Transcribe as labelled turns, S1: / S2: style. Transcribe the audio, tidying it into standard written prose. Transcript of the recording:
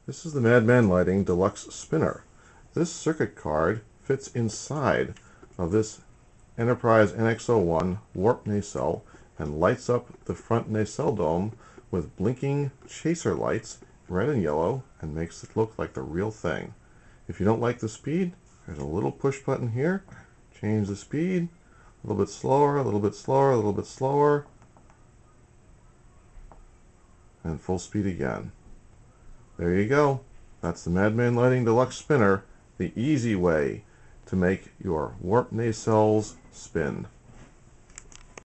S1: This is the Madman Lighting Deluxe Spinner. This circuit card fits inside of this Enterprise NX01 warp nacelle and lights up the front nacelle dome with blinking chaser lights, red and yellow, and makes it look like the real thing. If you don't like the speed, there's a little push button here. Change the speed, a little bit slower, a little bit slower, a little bit slower, and full speed again. There you go. That's the Madman Lighting Deluxe Spinner, the easy way to make your warp nacelles spin.